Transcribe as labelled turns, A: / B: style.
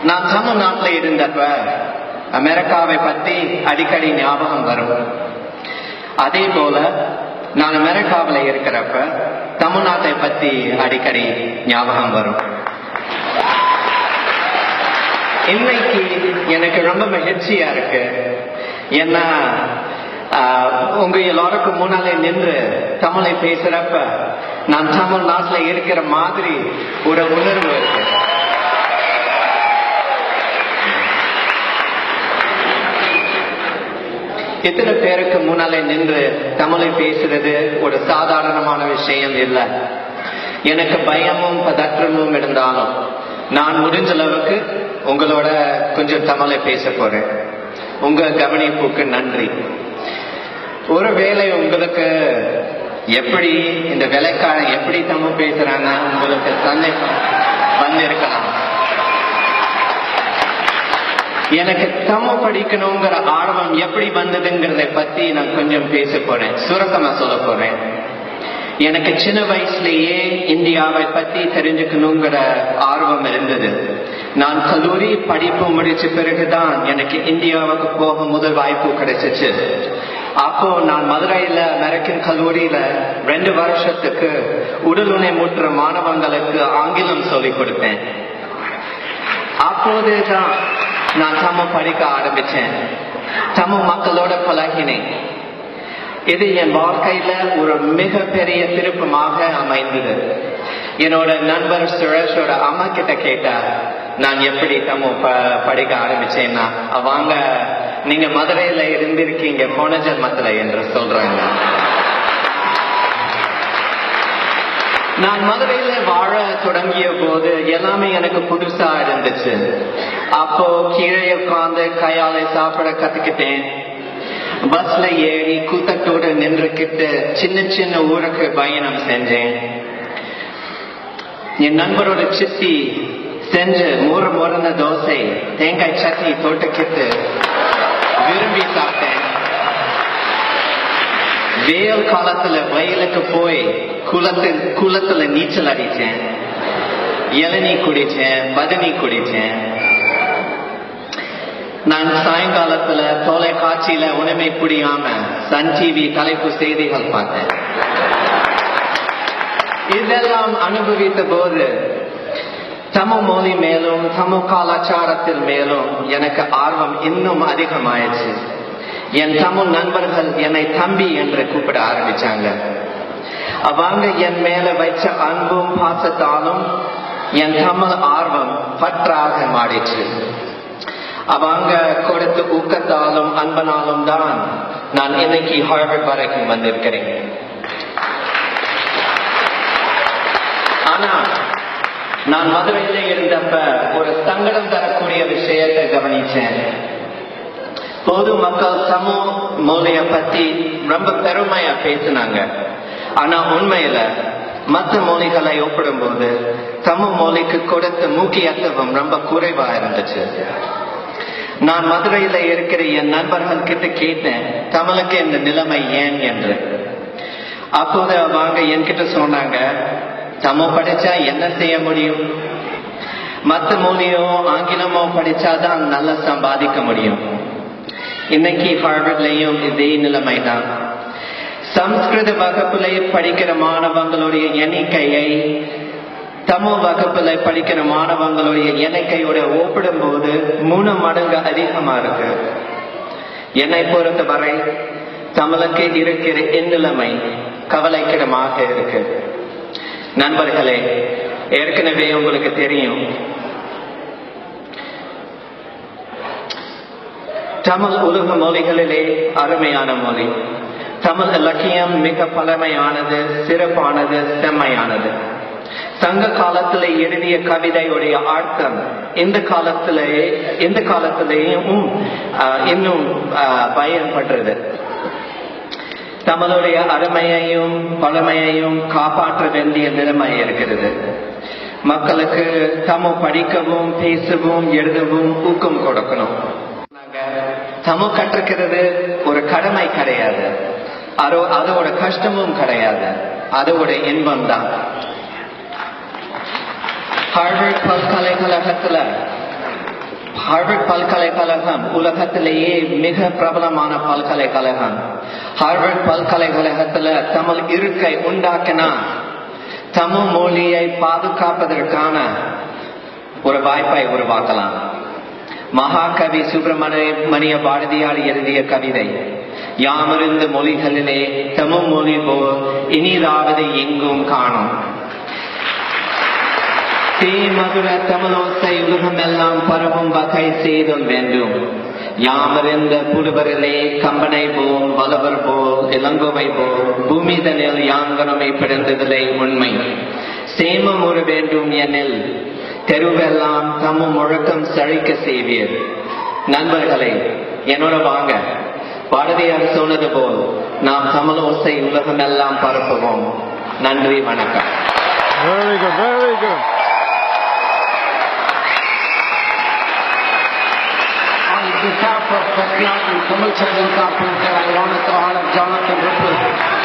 A: நான் தமிழ்நாட்டில் இருந்தப்ப அமெரிக்காவை பத்தி அடிக்கடி ஞாபகம் வரும். அதே போல நான் அமெரிக்காவில் இருக்கிறப்ப தமிழ்நாட்டை பத்தி அடிக்கடி ஞாபகம் வரும். இன்னைக்கு எனக்கு ரொம்ப மகிழ்ச்சியா இருக்கு. ஏன்னா உங்க எல்லாருக்கும் முன்னாலே நின்று தமிழை பேசுறப்ப நான் தமிழ்நாட்டில் இருக்கிற மாதிரி ஒரு உணர்வு இருக்கு. எத்தனை பேருக்கு முன்னாலே நின்று தமிழை பேசுறது ஒரு சாதாரணமான விஷயம் இல்லை. எனக்கு பயமும் பதற்றமும் இருந்தாலும் நான் முடிஞ்ச அளவுக்கு உங்களோட கொஞ்சம் தமிழை பேச போறேன். உங்க கவனிப்புக்கு நன்றி. ஒருவேளை உங்களுக்கு எப்படி இந்த வேலைக்காரன் எப்படி தமிழ் பேசுறாங்க உங்களுக்கு சந்தேகம் வந்திருக்கலாம். எனக்கு தமிழ் படிக்கணுங்கிற ஆர்வம் எப்படி வந்ததுங்கிறத பத்தி நான் கொஞ்சம் பேச போறேன், சுருக்கமா சொல்ல போறேன். எனக்கு சின்ன வயசுலேயே இந்தியாவை பத்தி தெரிஞ்சுக்கணுங்கிற ஆர்வம் இருந்தது. நான் கல்லூரி படிப்பு முடிச்ச பிறகுதான் எனக்கு இந்தியாவுக்கு போக முதல் வாய்ப்பு கிடைச்சிச்சு. அப்போ நான் மதுரையில அமெரிக்கன் கல்லூரியில 2 வருஷத்துக்கு உடலுணை முற்ற மாணவங்களுக்கு ஆங்கிலம் சொல்லிக் கொடுத்தேன். அப்போதுதான் நான் தமிழ் படிக்க ஆரம்பிச்சேன். தமிழ் மக்களோட பழகினேன். இது என் வாழ்க்கையில ஒரு மிகப்பெரிய திருப்பமாக அமைந்தது. என்னோட நண்பர் சுரேஷோட அம்மா கிட்ட கேட்டா நான் எப்படி தமிழ் படிக்க ஆரம்பிச்சேன்னா அவங்க நீங்க மதுரையில இருந்திருக்கீங்க போன ஜென்மத்துல என்று சொல்றாங்க. நான் மதுரையில வாழ தொடங்கிய போது எல்லாமே எனக்கு புதுசா இருந்துச்சு. அப்போ கீழே உட்கார்ந்து கையாலை சாப்பிட கத்துக்கிட்டேன். பஸ்ல ஏறி கூட்டத்தோடு நின்றுக்கிட்டு சின்ன சின்ன ஊருக்கு பயணம் செஞ்சேன். என் நண்பரோட சித்தி செஞ்சு முறன தோசை தேங்காய் சட்னி தொட்டுக்கிட்டு விரும்பி சாப்பிட்டேன். வெயில் காலத்துல வயலுக்கு போய் குளத்துல நீச்சல் அடிச்சேன். இளநீ குடிச்சேன், பதனி குடிச்சேன். நான் சாயங்காலத்துல தொலைக்காட்சியில உணவை புரியாம சன் டிவி தலைப்பு செய்திகள் பார்த்தேன். இதெல்லாம் அனுபவித்த போது தமிழ் மொழி மேலும் தமிழ் கலாச்சாரத்தில் மேலும் எனக்கு ஆர்வம் இன்னும் அதிகமாயிடுச்சு. என் தமிழ் நண்பர்கள் என்னை தம்பி என்று கூப்பிட ஆரம்பிச்சாங்க. அவங்க என் மேல வச்ச அன்பும் பாசத்தாலும் என் தமிழ் ஆர்வம் பற்றாக மாறிச்சு. அவங்க கொடுத்த ஊக்கத்தாலும் அன்பனாலும் தான் நான் இன்னைக்கு ஹார்வர்ட் வரைக்கும் வந்திருக்கிறேன். ஆனா நான் மதுரையில இருந்தப்ப ஒரு சங்கடம் தரக்கூடிய விஷயத்தை கவனிச்சேன். பொது மக்கள் தமிழ் மொழிய பத்தி ரொம்ப பெருமையா பேசினாங்க. ஆனா உண்மையில மற்ற மொழிகளை ஒப்பிடும் போது தமிழ் மொழிக்கு கொடுத்த முக்கியத்துவம் ரொம்ப குறைவா இருந்துச்சு. நான் மதுரையில இருக்கிற என் நண்பர்கள் கிட்ட கேட்டேன் தமிழுக்கு இந்த நிலைமை ஏன் என்று. அப்போது அவங்க என்கிட்ட சொன்னாங்க, தமிழ் படிச்சா என்ன செய்ய முடியும், மற்ற மொழியோ ஆங்கிலமோ படிச்சாதான் நல்லா சம்பாதிக்க முடியும். இன்னைக்கு ஹார்வர்ட்லயும் இதே நிலைமை தான். சம்ஸ்கிருத வகுப்புல படிக்கிற மாணவங்களுடைய எண்ணிக்கையை தமிழ் வகுப்புல படிக்கிற மாணவங்களுடைய எண்ணிக்கையோட ஒப்பிடும் போது 3 மடங்கு அதிகமா இருக்கு. என்னை பொறுத்தவரை தமிழுக்கு இருக்கிற இந்நிலைமை கவலைக்கிடமாக இருக்கு. நண்பர்களே, ஏற்கனவே உங்களுக்கு தெரியும் தமிழ் உலக மொழிகளிலே அருமையான மொழி. தமிழ் இலக்கியம் மிக பழமையானது, சிறப்பானது, செம்மையானது. சங்க காலத்திலே எழுதிய கவிதையுடைய அர்த்தம் இந்த காலத்திலேயும் இன்னும் பயன்படுறது. தமிழுடைய அருமையையும் பழமையையும் காப்பாற்ற வேண்டிய நிலைமை இருக்கிறது. மக்களுக்கு தமிழ் படிக்கவும் பேசவும் எழுதவும் ஊக்கம் கொடுக்கணும். தமிழ் கற்றுக்கிறது ஒரு கடமை கிடையாது, அதோட கஷ்டமும் கிடையாது, அதோட இன்பம் தான். ஹார்வர்ட் பல்கலைக்கழகத்துல ஹார்வர்ட் பல்கலைக்கழகம் உலகத்திலேயே மிக பிரபலமான பல்கலைக்கழகம். ஹார்வர்ட் பல்கலைக்கழகத்துல தமிழ் இருக்கை உண்டாக்கினா தமிழ் மொழியை பாதுகாப்பதற்கான ஒரு வாய்ப்பை உருவாக்கலாம். மகாகவி சுப்பிரமணிய பாரதியார் எழுதிய கவிதை, யாமிருந்த மொழிகளிலே தமிழ் மொழி போல் இனிதாவது எங்கும் காணும். மதுர தமிழோசை உலகமெல்லாம் பரவும் வகை செய்தல் வேண்டும். யாமறிந்த புடுவரிலே கம்பனை போல் வலவர் போல் இளங்கோவை போல் பூமிதனில் யாங்கனமை பிறந்ததிலே உண்மை. சேமம் ஒரு வேண்டும் எனில் தெருவெல்லாம் தமிழ் முழக்கம் செழிக்க செய்வீர். நண்பர்களே, என்னோட வாங்க, பாரதியார் சொன்னது போல் நாம் தமிழோசை உலகமெல்லாம் பரப்புவோம். நன்றி, வணக்கம்.
B: Very good, very good.
C: On behalf of the Tamil Children's Conference, I want to honor Jonathan Ripple.